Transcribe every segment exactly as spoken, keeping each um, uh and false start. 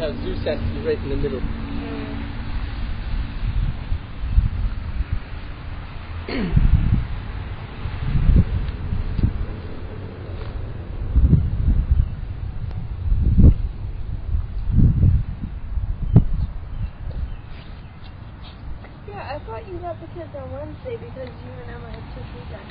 how Zeus has to be right in the middle. Yeah, I thought you got the kids on Wednesday because you and Emma had took weekend.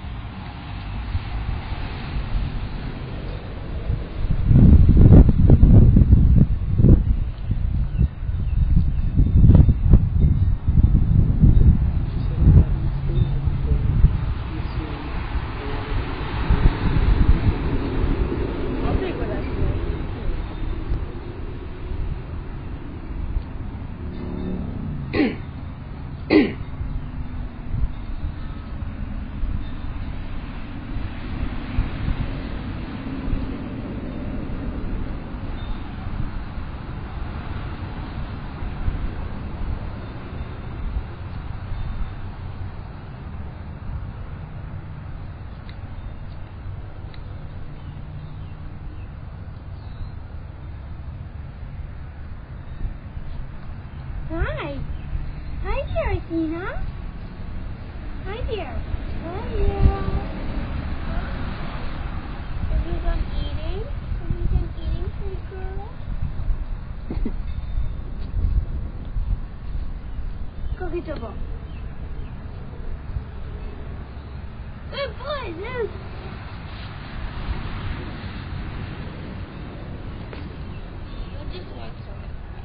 Hi. Hi there, Athena. Hi there. Hi there. Have you done eating? Have you done eating, sweet girl? Go get the book. Good boy, Zeus. I just want some.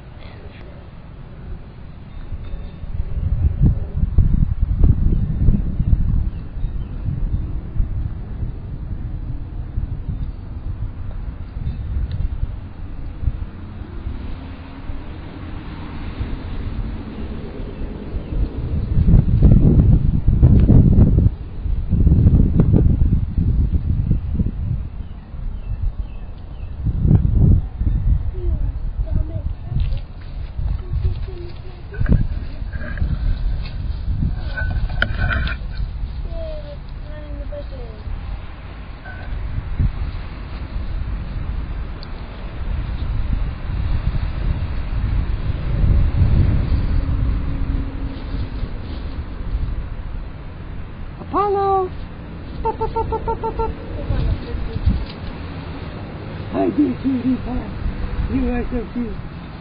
Apollo! Pop, pop, pop, pop, pop, pop, pop. Hi, dear cutie pie. You are so cute.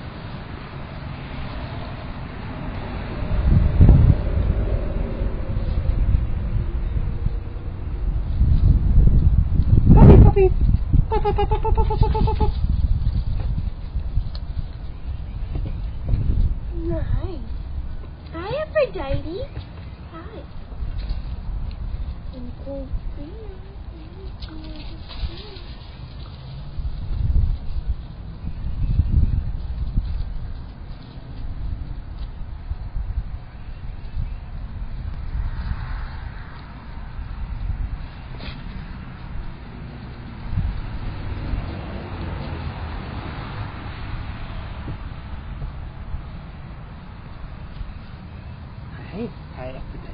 Puppy, puppy. Pop, pop, pop, pop, pop, pop, pop, pop, pop. Nice. Hi, Aphrodite. Hi. Uncle Hi, hi, Aphrodite.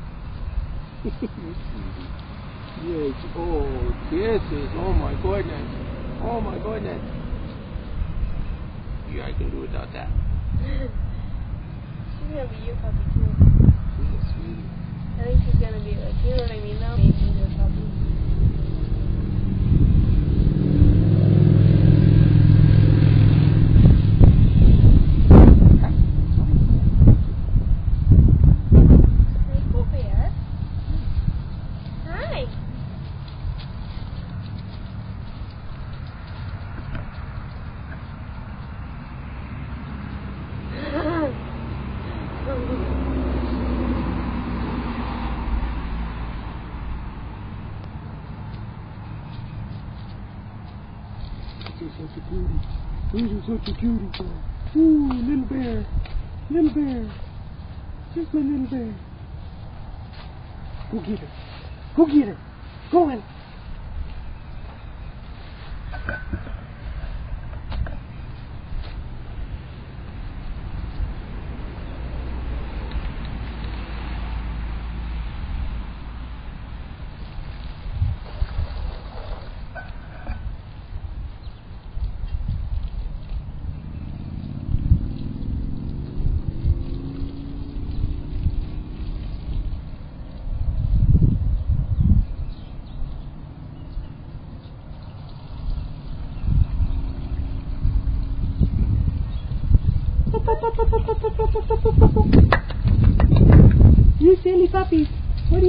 Yes, oh, kisses, oh my goodness, oh my goodness. Yeah, I can do without that. She's gonna be your puppy too. She's a sweetie. I think she's gonna be like, you know what I mean though? Maybe your puppy. You're such a cutie. You're such a cutie. Ooh, little bear. Little bear. Just my little bear. Go get her. Go get her. Go on.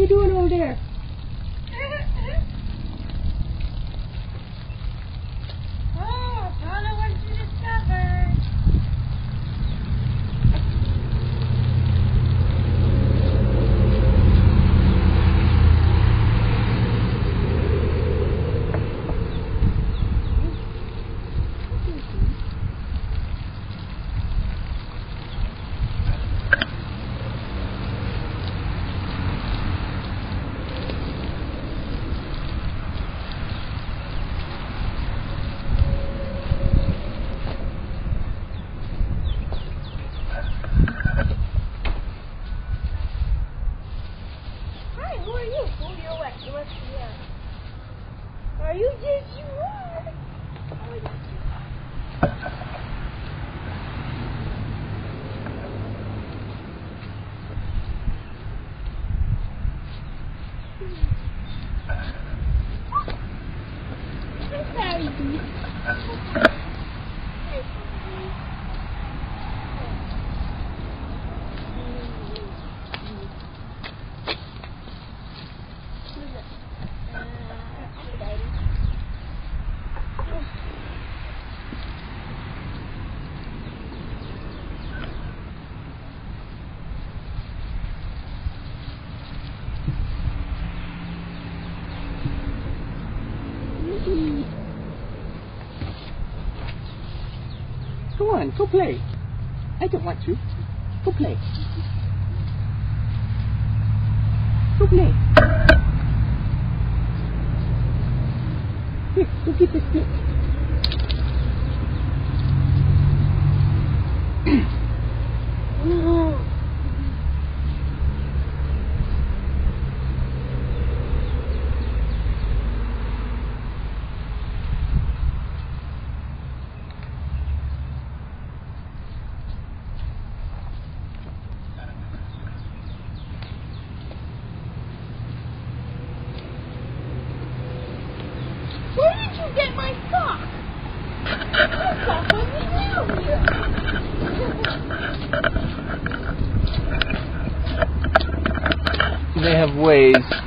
you doing over there? Oh, Donna wants to discover. Hi, who are you? Oh, you're wet. You must be wet. Are you? Yes, you are. Oh, yes, you are. Go on, go play. I don't want you. Go play. Go play. Here, go get the stick. Where did you get my sock? Your sock wasn't down here. They have ways